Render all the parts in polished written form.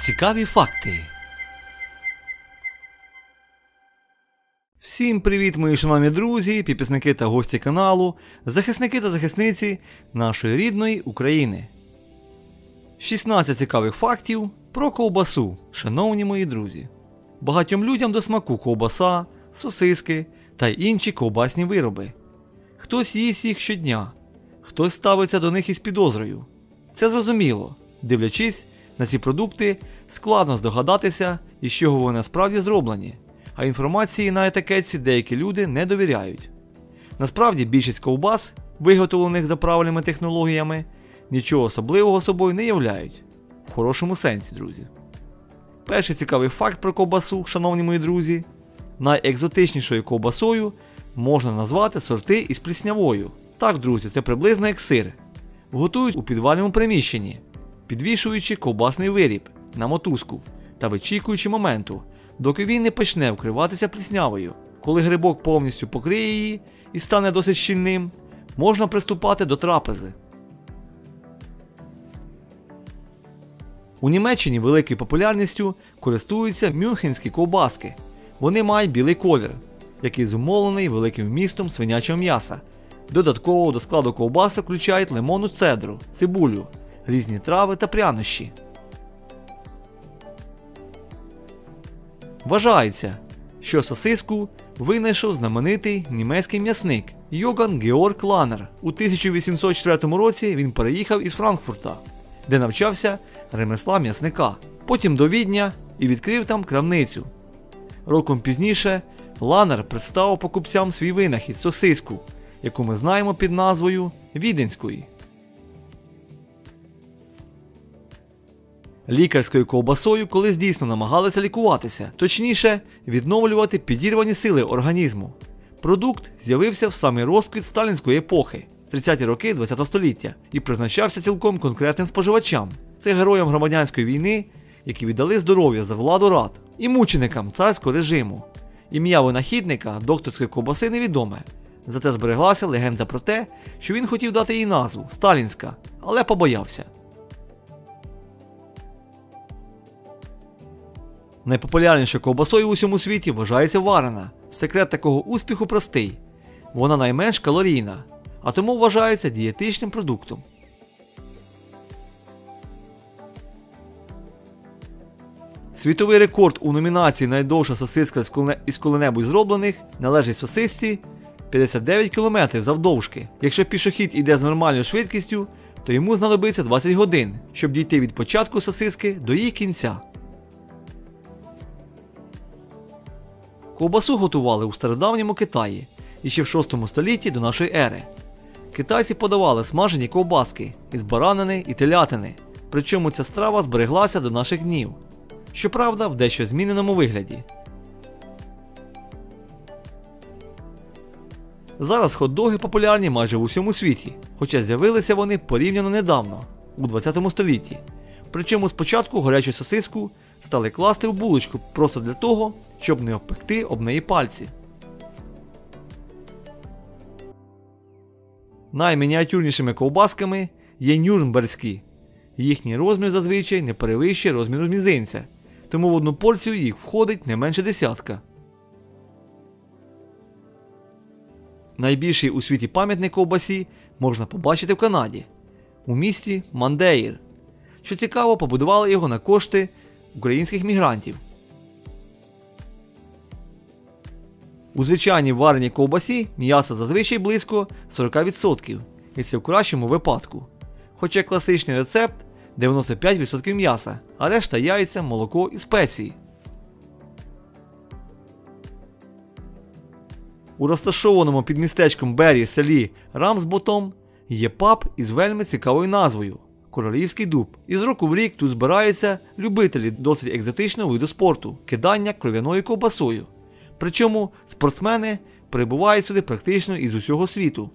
Цікаві факти. Всім привіт, мої шановні друзі, підписники та гості каналу, захисники та захисниці нашої рідної України. 16 цікавих фактів про ковбасу, шановні мої друзі. Багатьом людям до смаку ковбаса, сосиски та інші ковбасні вироби. Хтось їсть їх щодня, хтось ставиться до них із підозрою. Це зрозуміло, дивлячись на ці продукти, складно здогадатися, із чого вони насправді зроблені, а інформації на етикетці деякі люди не довіряють. Насправді більшість ковбас, виготовлених за правильними технологіями, нічого особливого собою не являють. В хорошому сенсі, друзі. Перший цікавий факт про ковбасу, шановні мої друзі. Найекзотичнішою ковбасою можна назвати сорти із пліснявою. Так, друзі, це приблизно як сир. Готують у підвальному приміщенні, підвішуючи ковбасний виріб на мотузку та вичікуючи моменту, доки він не почне вкриватися пліснявою. Коли грибок повністю покриє її і стане досить щільним, можна приступати до трапези. У Німеччині великою популярністю користуються мюнхенські ковбаски. Вони мають білий колір, який зумовлений великим вмістом свинячого м'яса. Додатково до складу ковбаси включають лимонну цедру, цибулю, різні трави та прянощі. Вважається, що сосиску винайшов знаменитий німецький м'ясник Йоган Георг Ланнер. У 1804 році він переїхав із Франкфурта, де навчався ремесла м'ясника. Потім до Відня і відкрив там крамницю. Роком пізніше Ланнер представив покупцям свій винахід – сосиску, яку ми знаємо під назвою віденської. Лікарською ковбасою колись дійсно намагалися лікуватися, точніше, відновлювати підірвані сили організму. Продукт з'явився в самий розквіт сталінської епохи, 30-ті роки ХХ століття, і призначався цілком конкретним споживачам. Це героям громадянської війни, які віддали здоров'я за владу рад, і мученикам царського режиму. Ім'я винахідника докторської ковбаси невідоме, зате збереглася легенда про те, що він хотів дати їй назву – сталінська, але побоявся. Найпопулярнішою ковбасою в усьому світі вважається варена. Секрет такого успіху простий. Вона найменш калорійна, а тому вважається дієтичним продуктом. Світовий рекорд у номінації «Найдовша сосиска із коли-небудь зроблених» належить сосисці 59 км завдовжки. Якщо пішохід іде з нормальною швидкістю, то йому знадобиться 20 годин, щоб дійти від початку сосиски до її кінця. Ковбасу готували у стародавньому Китаї і ще в 6 столітті до нашої ери. Китайці подавали смажені ковбаски із баранини і телятини, причому ця страва збереглася до наших днів. Щоправда, в дещо зміненому вигляді. Зараз хот-доги популярні майже в усьому світі, хоча з'явилися вони порівняно недавно, у 20 столітті. Причому спочатку гарячу сосиску стали класти в булочку просто для того, щоб не обпекти об неї пальці. Наймініатюрнішими ковбасками є нюрнберзькі. Їхній розмір зазвичай не перевищує розміру мізинця, тому в одну порцію їх входить не менше десятка. Найбільший у світі пам'ятник ковбасі можна побачити в Канаді, у місті Мандеїр. Що цікаво, побудували його на кошти українських мігрантів. У звичайній вареній ковбасі м'яса зазвичай близько 40%, і це в кращому випадку. Хоча класичний рецепт 95% м'яса, а решта яйця, молоко і спеції. У розташованому під містечком Беррі селі Рамсботом є паб із вельми цікавою назвою – Королівський дуб. Із року в рік тут збираються любителі досить екзотичного виду спорту – кидання кров'яною ковбасою. Причому спортсмени прибувають сюди практично із усього світу.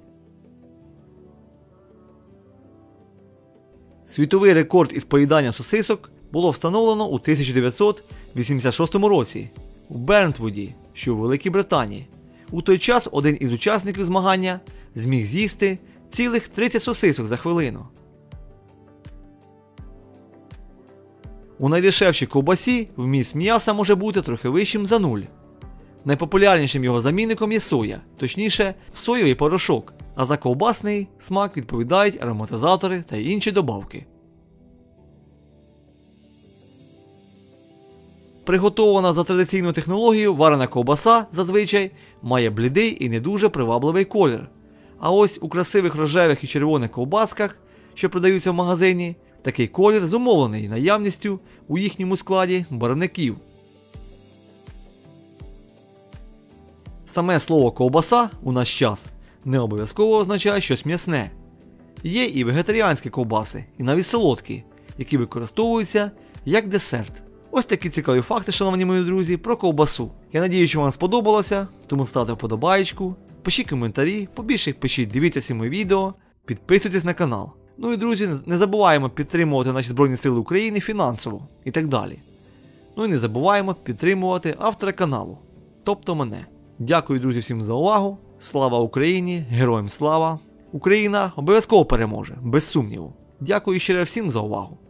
Світовий рекорд із поїдання сосисок було встановлено у 1986 році у Бернтвуді, що у Великій Британії. У той час один із учасників змагання зміг з'їсти цілих 30 сосисок за хвилину. У найдешевшій ковбасі вміст м'яса може бути трохи вищим за 0. Найпопулярнішим його замінником є соя, точніше, соєвий порошок, а за ковбасний смак відповідають ароматизатори та інші добавки. Приготована за традиційною технологією варена ковбаса зазвичай має блідий і не дуже привабливий колір. А ось у красивих рожевих і червоних ковбасках, що продаються в магазині, такий колір зумовлений наявністю у їхньому складі барвників. Саме слово ковбаса у наш час не обов'язково означає щось м'ясне. Є і вегетаріанські ковбаси, і навіть солодкі, які використовуються як десерт. Ось такі цікаві факти, шановні мої друзі, про ковбасу. Я надію, що вам сподобалося, тому ставте вподобаєчку, пишіть коментарі, побільше їх пишіть, дивіться всі мої відео, підписуйтесь на канал. Ну і друзі, не забуваємо підтримувати наші Збройні Сили України фінансово і так далі. Ну і не забуваємо підтримувати автора каналу, тобто мене. Дякую, друзі, всім за увагу. Слава Україні, героям слава! Україна обов'язково переможе, без сумніву. Дякую ще раз всім за увагу.